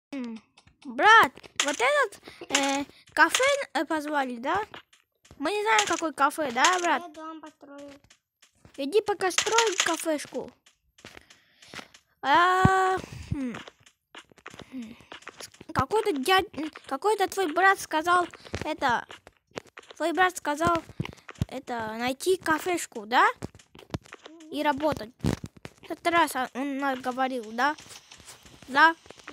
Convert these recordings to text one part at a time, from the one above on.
Брат, вот этот кафе позвали, да? Мы не знаем, какой кафе, да, брат? Я дом построю. Иди пока строй кафешку. Какой-то твой брат сказал это. Твой брат сказал это найти кафешку, да? И работать. В этот раз он нам говорил, да? Да.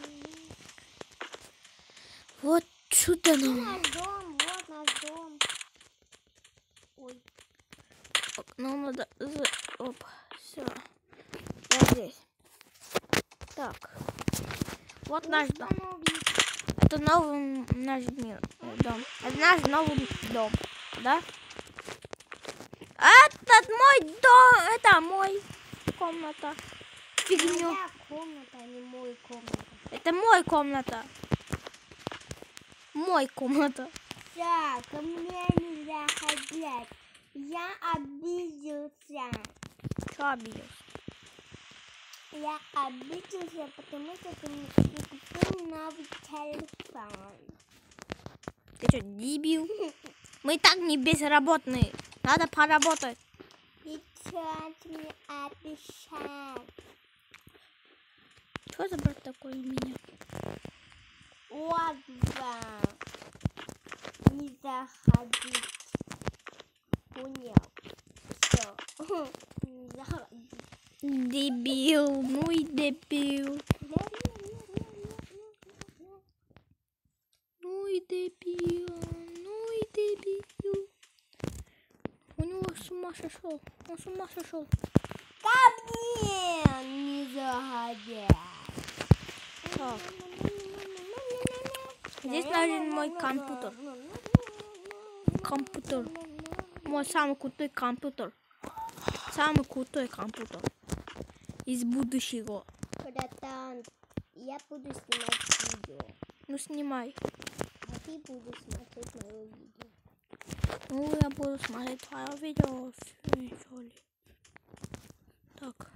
Вот что-то нам. Наш дом, вот наш дом. Ой. Нам надо... Оп, все. Я здесь. Так. Вот наш дом. Это новый наш дом. Это наш новый дом, да? Этот мой дом, это мой комната. Фигню. Моя комната, а не мой комната. Это мой комната. Мой комната. Так, ко мне нельзя ходить. Я обиделся. Что обиделся? Я обиделся, потому что ты мне не купил новый телефон. Ты что, дебил? Мы и так не безработные. Надо поработать. И что ты мне обещал? Что за брат такой у меня? Ладно. Не заходить. Понял. Все. Не заходить. Дебил, ну и дебил. Ну и дебил, ну и дебил. У него с ума сошел. Он с ума сошел. Ко мне не заходить. Так. Здесь нужен мой компьютер. Компьютер. Мой самый крутой компьютер. Самый крутой компьютер. Из будущего. Братан, я буду снимать видео. Ну снимай. А ты будешь смотреть мое видео. Ну я буду смотреть твое видео. Что ли? Так.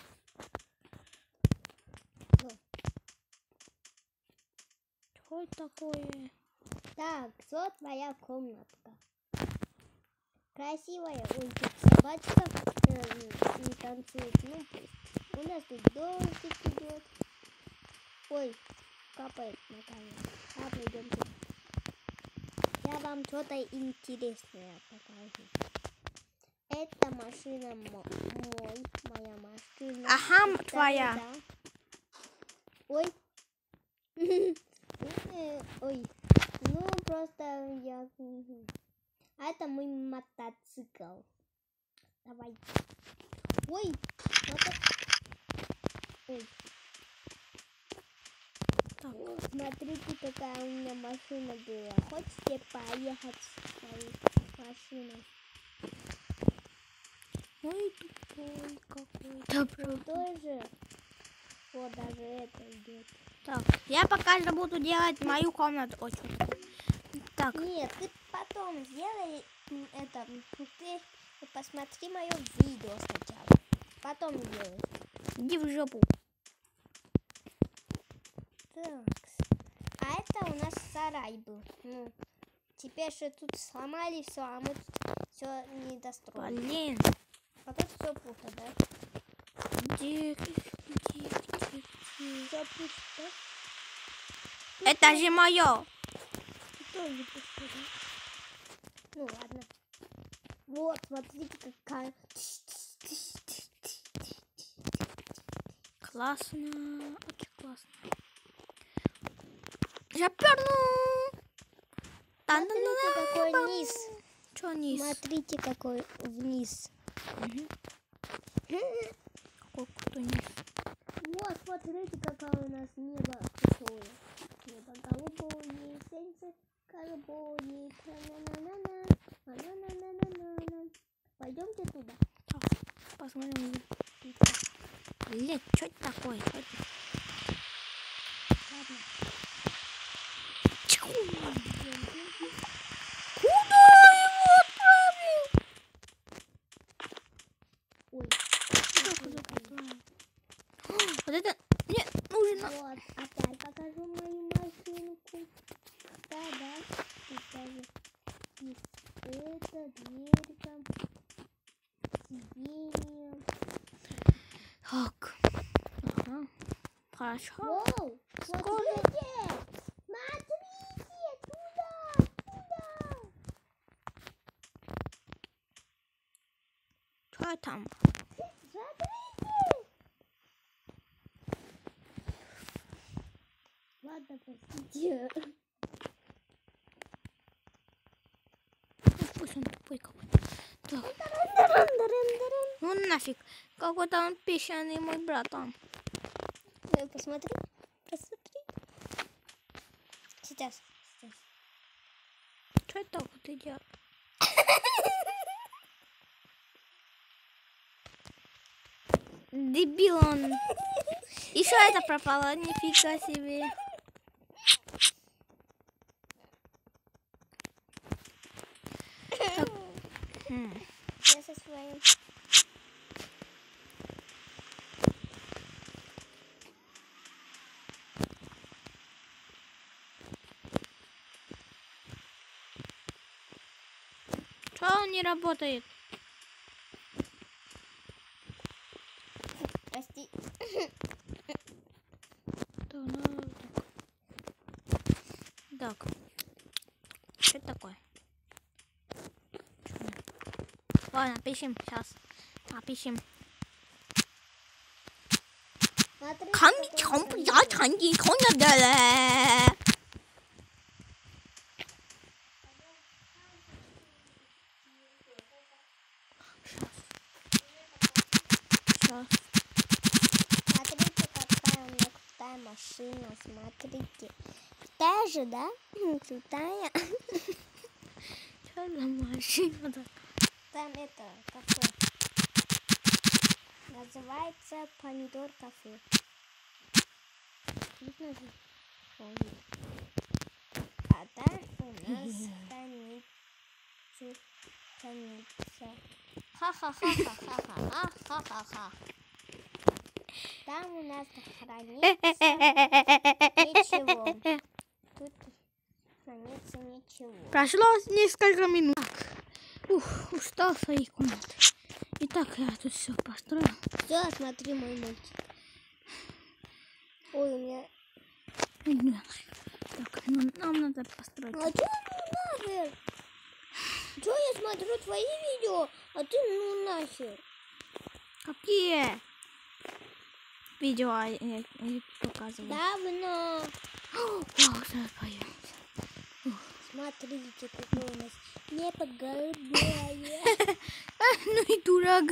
Что это такое? Так, вот твоя комнатка. Красивая. Ой, тут собачка не танцует. Ну пусть. У нас тут дождик идет. Ой, капает на камеру. А, пойдемте. Я вам что-то интересное покажу. Это машина моя машина. Ага, твоя. Да. Ой. Ой. Ну, просто я... А это мой мотоцикл. Давай. Ой. Ой. Так. О, смотрите, какая у меня машина была. Хочете поехать с моей машиной? Ой, тупой какой-то. Тоже. Вот даже это идет. Так, я пока же буду делать мою комнату. Ой, так. Нет, ты потом сделай это. Ты посмотри мое видео сначала. Потом делай. Иди в жопу. Так. А это у нас сарай был. Ну, теперь что тут сломали все, а мы тут все не достроили. Блин. А тут все пусто, да? Где? Все пусто. Это же мое. Тоже пусто, да? Ну ладно. Вот, смотрите, какая. Классно. Очень классно. Я перну. Смотрите, какой низ. Что низ? Смотрите, какой вниз. Какой крутой низ. Вот, смотрите, какое у нас небо крутое. Небо голубое, солнце голубое. Пойдемте туда. Посмотрим. Блин, что это такое? Ладно. Куда его отправил? Ой. Вот это мне нужно. Вот, опять Хорошо. Воу, Скоро. смотрите! Смотрите! Туда! Туда! Что там? Смотрите! Ладно, простите. Пусть он тупой какой-то. Так. Ну нафиг. Какой-то он песчаный мой брат там. Посмотри. Посмотри. Сейчас. Что это так вот идет? Дебил он. Еще это пропало, нифига себе. Так. Я со своим. Что он не работает? Прости. Так. Что это такое? Ладно, пишем сейчас. Напишем. Смотри, Камни какой чомп, он я чанги, коня дале. Сейчас. Смотрите, какая у меня крутая машина. Смотрите. Крутая же, да? Крутая. Что за машина? Там это кафе. Называется помидор кафе. Видно же? Помню. А там у нас станица. Ха-ха-ха-ха-ха-ха-ха-ха-ха. Там у нас хранится ничего. Тут хранится ничего. Прошло несколько минут. Ух, устал в своей комнате. Итак, я тут все построил. Все, смотри мой мультик. Ой, у меня... Так, нам надо построить. А что ну нахер? Что я смотрю твои видео, а ты ну нахер? Какие видео я показываю? Давно. Вау, сейчас появится. Смотрите, какой у нас небо голубое. Ну и дурак.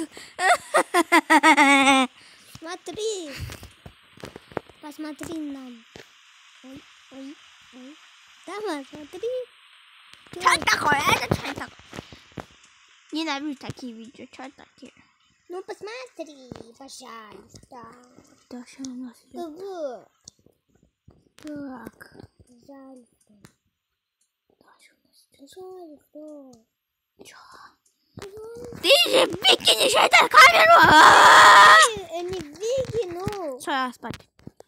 Смотри. Посмотри нам. Ой, ой, ой. Давай, смотри. Что такое? Это что такое? Ненавижу такие видео. Что такие? Ну посмотри, пожалуйста. Да, что у нас идет? Ого. Так. Пожалуйста. Да, что у нас идет? Пожалуйста. Чё? Пожалуйста. Ты же выкинешь эту камеру! Не выкину. Что, я спать?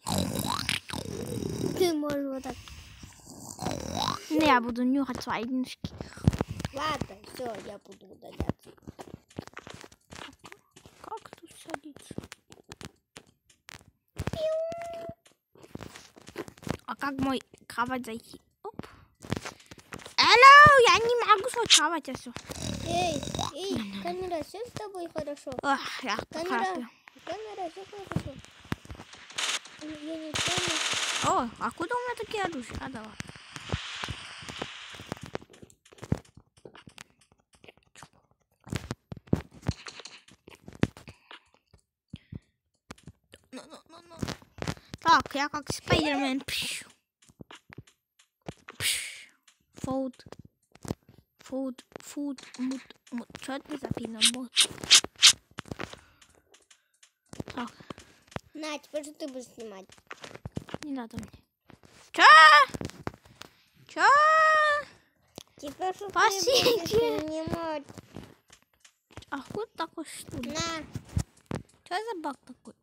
Ты можешь вот так. Ну, я буду нюхать свои ножки. Ладно, все, я буду удаляться. Как тут садиться? А как мой кровать зайти? Оп. Алло, я не могу свою кровать, а все. Эй, камера, все с тобой хорошо? Ах, я Камера, все хорошо. Я не помню. О, а куда у меня такие оружия? А, давай. Ну. Так, я как Спайдермен. Фуд. Что это за пиномот? Так, На, теперь же ты будешь снимать. не надо мне. Чё? Теперь же ты Спасите. будешь снимать. А вот такой что ли? На, Что за баг такой?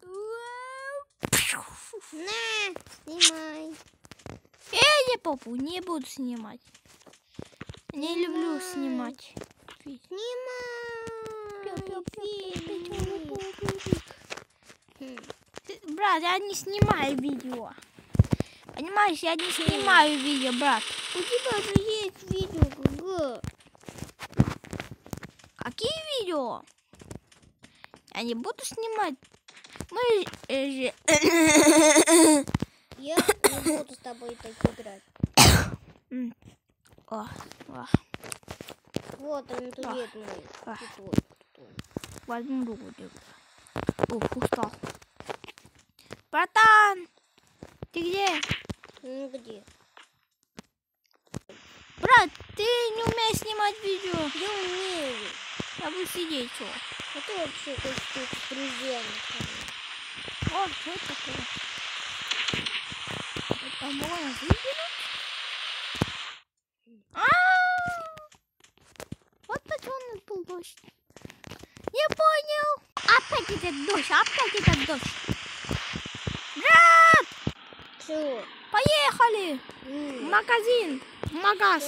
на, снимай. Не попу, не буду снимать. Не люблю снимать. Снимай. Брат, я не снимаю видео. Понимаешь, я не снимаю видео, брат. У тебя же есть видео, ГГ. Какие видео? Я не буду снимать. Мы же... Я не буду с тобой так играть. Вот он, туалет мой. Возьму другую. О, устал. Братан! Ты где? Ну где? Брат, ты не умеешь снимать видео. Я умею. Я буду сидеть, что? А ты вообще хочешь тут друзья? О, что это такое? Это можно выделить? Вот почему у нас был дождь. Не понял. Опять этот дождь, Брат! Чего? Поехали! В магазин, в магаз.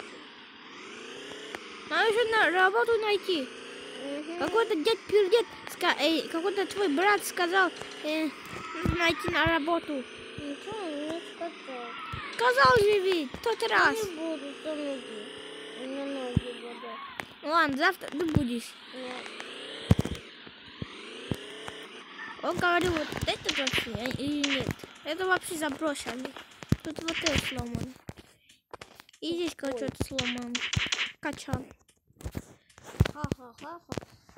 Надо еще на работу найти. Какой-то дед пердет, какой-то твой брат сказал найти на работу. Ничего он не сказал. Сказал же ведь, тот раз. Я не буду, там ноги. У меня ноги болят. Ладно, завтра ты будешь. Нет. Он говорил, вот это вообще или нет? Это вообще заброшено. Тут вот это сломано. И здесь что-то сломано. Качан. Ха-ха-ха-ха.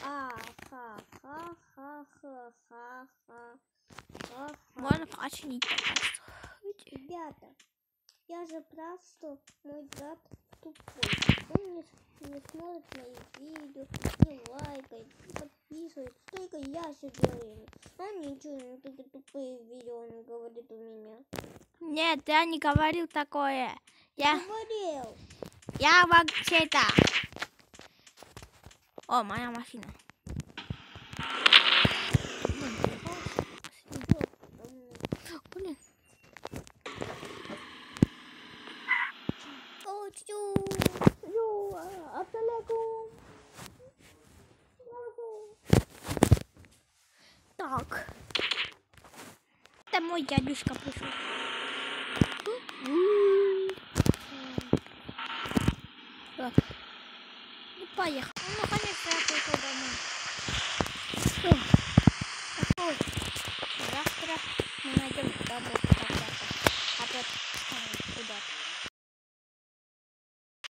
Можно починить пока что. Ребята, я же прав, что мой брат тупой. Он не смотрит мои видео, не лайкает, не подписывается. Только я все делаю. Он ничего, не только тупые видео он говорит у меня. Нет, я не говорил такое. Говорил. Я вообще-то. О, моя машина. Блин. Так. Это мой дядюшка пришел. Так. Ну, поехали. Ну, наконец-то я пришел домой. Завтра мы найдем работу когда-то. А то куда-то.